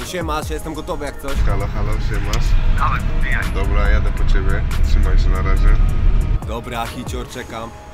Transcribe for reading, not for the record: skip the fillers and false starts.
Siemasz, ja jestem gotowy jak coś. Halo, halo, siemasz? Dawaj, wbijaj. Dobra, jadę po ciebie. Trzymaj się na razie. Dobra, hicior, czekam.